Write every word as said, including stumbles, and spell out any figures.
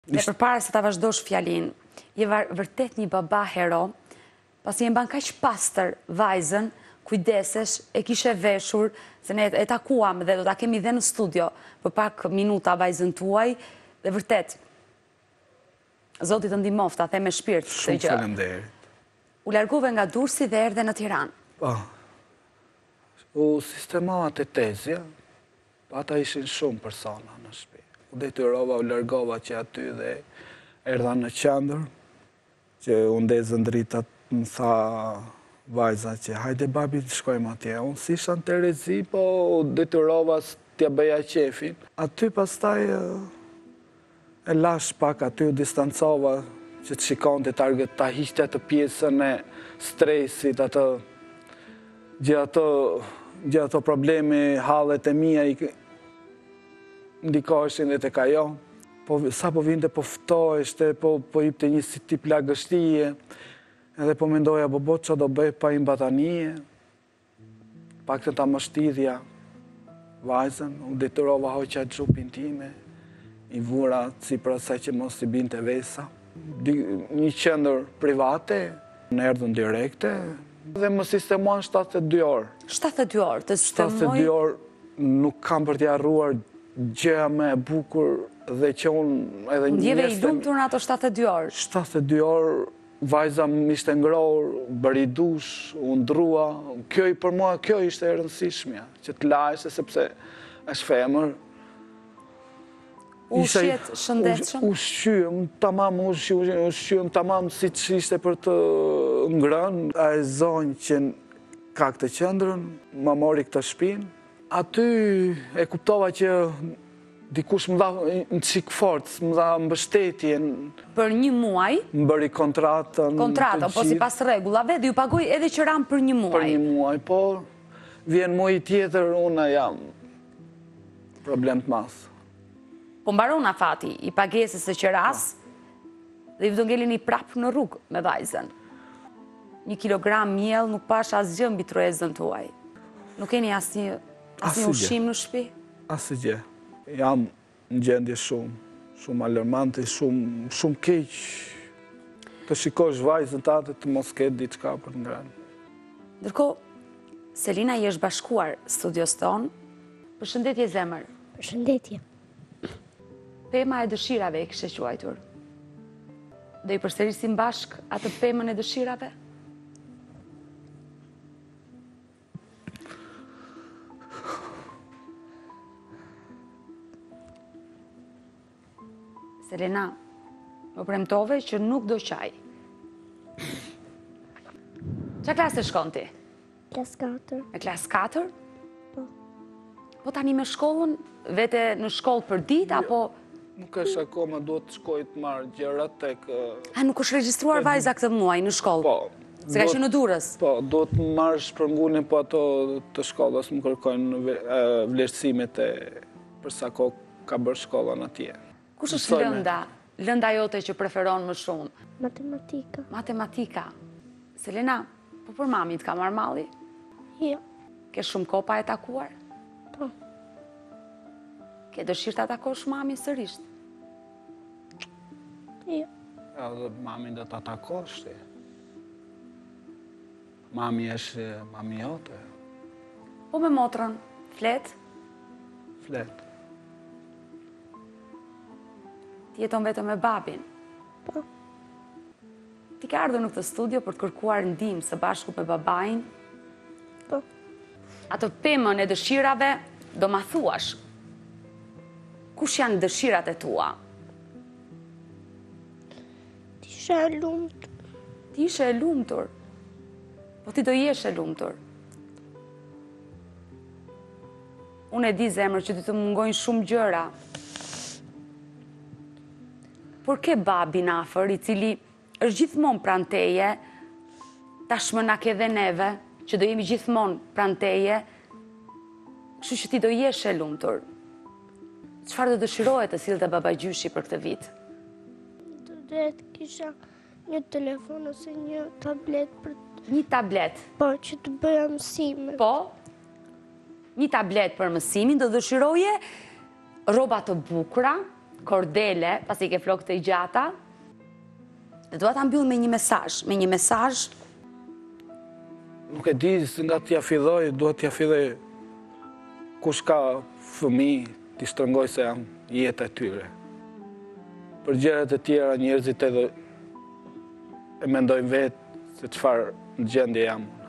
Dhe përpara se ta vazhdosh fjalin, je vërtet një baba hero, pasi e mban kaq pastër vajzën, kujdesesh, e kishe veshur, se ne e takuam dhe do ta kemi dhe në studio për pak minuta vajzën tuaj, dhe vërtet, Zoti të ndihmoft, ta them me shpirt. Shumë faleminderit. U largove nga Durrësi dhe erdhe në Tiranë. Po. U sistemova te tezja, ata ishin shumë persona në shtëpi. U detyrova, u largova që aty dhe erdha në qendër, që u ndezën dritat, më tha vajza që hajde babi të shkojmë atje. Unë si isha në Terezi, po u detyrova t'ja bëja qefin. Aty pastaj e lash pak aty, u distancova që të shikon të target, ta hiqte atë pjesën e stresit, atë gjë ato, gjë ato problemi, hallet e mia i ndikoheshin dhe tek ajo. Po, sa po vinte, po ftoheshte, po, po jipte një si tip lagështie, edhe po mendoja, bobo, që do bëj pa imbatanie, pak të ta më shtidhja vajzën, u detyrova hoqja xhupin time, i vura si për asaj që mos i binte vesa. Një qendër private, në erdhën direkte, dhe më sistemuan shtatëdhjetë e dy orë. shtatëdhjetë e dy orë, të sistemoj... shtatëdhjetë e dy orë nuk kam për t'ja arruar gjëja me e bukur dhe që unë edhe një Ndjeve i lumtur në ato shtatëdhjetë e dy orë? shtatëdhjetë e dy orë, vajza më ishte ngrohur, bëri dush, u ndrua. Kjo i për mua, kjo ishte e rëndësishmja, që të lajse sepse është femër. Ushqet shëndetshëm? Ushqyem, tamam, ushqyem, tamam, si që ishte për të ngrënë. A e zonjë që ka këtë qendrën, më mori këtë shtëpinë. Aty e kuptova që dikush më dha në qik forcë, më dha mbështetjen. Për një muaj? Më bëri kontratën. Kontrata, po si pas rregullave, dhe ju pagoj edhe qëram për një muaj? Për një muaj, po. Vjen muaj tjetër, unë jam problem të masë. Po mbaron afati i pagesës së qeras dhe ju do ngelini prapë në rrugë me vajzën. Një kilogram miell nuk pash asgjë mbi truezën tuaj. Nuk keni asnjë asnjë ushqim në shtëpi? Asgjë. Jam në gjendje shumë, shumë alarmante, shumë shumë keq. Të shikosh vajzën tate të mos ketë diçka për të ngrënë. Ndërkohë, Selina i është bashkuar studios tonë. Përshëndetje zemër. Përshëndetje. Pema e dëshirave e kishte quajtur. Do i përsërisim bashk atë pemën e dëshirave? Selena, më premtove që nuk do qaj. Qa klasë shkon ti? Klas katër. Me klas katër? Po. Po tani me shkollën, vete në shkollë për ditë, apo... Nuk është akoma, duhet të shkoj të marrë gjërat tek... A, nuk është regjistruar vajza këtë muaj në shkollë? Po. Se ka qenë në Durrës? Po, duhet të marrë shpërngunin, po ato të shkollës më kërkojnë vlerësimet e përsa ko ka bërë shkollën atje. Kush është lënda? Lënda jote që preferon më shumë? Matematika. Matematika. Selena, po për mami të ka marrë malli? Jo. Ke shumë kohë pa e takuar? Po. Ke dëshirë ta takosh mami sërisht? Jo. Ja, dhe mami do ta takosh ti. Mami është mami jote. Po me motrën, flet? Flet. Ti jeton vetëm me babin? Po. Ti ke ardhur në këtë studio për të kërkuar ndihmë së bashku me babain? Po. Atë pemën e dëshirave do ma thuash. Kush janë dëshirat e tua? Ti ishe e lumtur. Ti ishe e lumtur. Po ti do jesh e lumtur. Unë e di zemër që ti të mungojnë shumë gjëra. Por ke babin afër, i cili është gjithmonë pranë teje, tashmë na ke dhe neve, që do jemi gjithmonë pranë teje, kështu që ti do jesh e lumtur. Çfarë do dëshirohet të sillte babagjyshi për këtë vit? Do duhet kisha një telefon ose një tablet për... Një tablet? Po, që të bëja mësime. Po? Një tablet për mësimin, do dëshiroje rroba të bukura, kordele, pasi ke flokë të gjata, dhe dua ta mbyll me një mesazh, me një mesazh. Nuk e di se nga t'ja filloj, duhet t'ja filloj kush ka fëmijë, t'i shtrëngoj se janë jetë e tyre. Për gjërat e tjera njerëzit edhe e mendojnë vetë se çfarë në gjendje jam.